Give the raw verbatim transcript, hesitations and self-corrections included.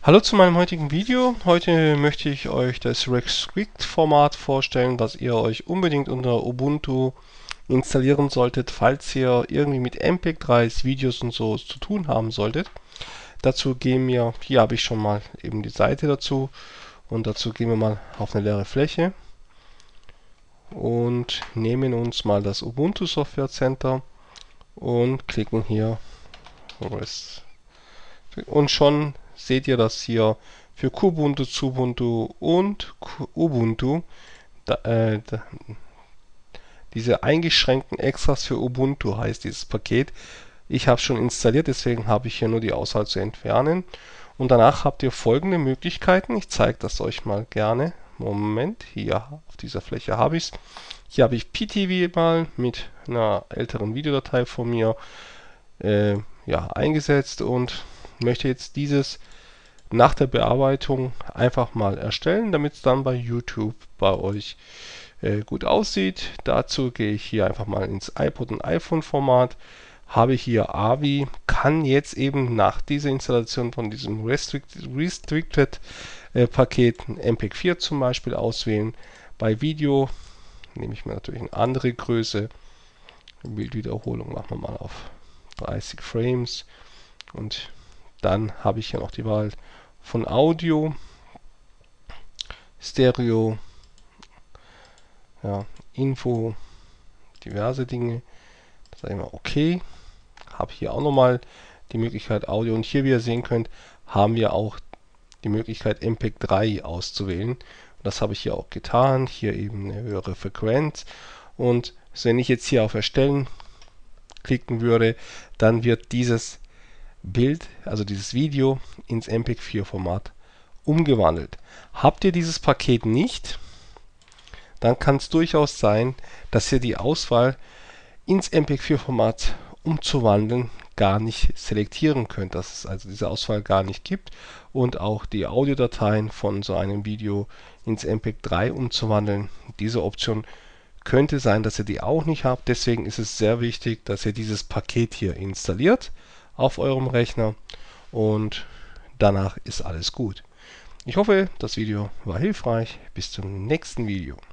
Hallo zu meinem heutigen Video. Heute möchte ich euch das Restrict-Format vorstellen, was ihr euch unbedingt unter Ubuntu installieren solltet, falls ihr irgendwie mit M P drei s, Videos und so zu tun haben solltet. Dazu gehen wir, hier habe ich schon mal eben die Seite dazu, und dazu gehen wir mal auf eine leere Fläche und nehmen uns mal das Ubuntu Software Center und klicken hier Rest. Und schon seht ihr, dass hier für Kubuntu, Xubuntu und Ubuntu da, äh, da, diese eingeschränkten Extras für Ubuntu heißt dieses Paket. Ich habe es schon installiert, deswegen habe ich hier nur die Auswahl zu entfernen. Und danach habt ihr folgende Möglichkeiten. Ich zeige das euch mal gerne. Moment, hier auf dieser Fläche habe ich es. Hier habe ich P T V mal mit einer älteren Videodatei von mir äh, ja, eingesetzt und möchte jetzt dieses nach der Bearbeitung einfach mal erstellen, damit es dann bei YouTube bei euch äh, gut aussieht. Dazu gehe ich hier einfach mal ins iPod und iPhone Format, habe hier A V I, kann jetzt eben nach dieser Installation von diesem Restricted, Restricted äh, Paket M P vier zum Beispiel auswählen. Bei Video nehme ich mir natürlich eine andere Größe. Bildwiederholung machen wir mal auf dreißig Frames und dann habe ich hier noch die Wahl von Audio, Stereo, ja, Info, diverse Dinge. Da sage ich mal okay. Habe hier auch nochmal die Möglichkeit Audio, und hier, wie ihr sehen könnt, haben wir auch die Möglichkeit M P drei auszuwählen. Und das habe ich hier auch getan. Hier eben eine höhere Frequenz. Und wenn ich jetzt hier auf Erstellen klicken würde, dann wird dieses Bild, also dieses Video, ins M P vier Format umgewandelt. Habt ihr dieses Paket nicht, dann kann es durchaus sein, dass ihr die Auswahl ins M P vier Format umzuwandeln gar nicht selektieren könnt, dass es also diese Auswahl gar nicht gibt, und auch die Audiodateien von so einem Video ins M P drei umzuwandeln. Diese Option könnte sein, dass ihr die auch nicht habt. Deswegen ist es sehr wichtig, dass ihr dieses Paket hier installiert auf eurem Rechner, und danach ist alles gut. Ich hoffe, das Video war hilfreich. Bis zum nächsten Video.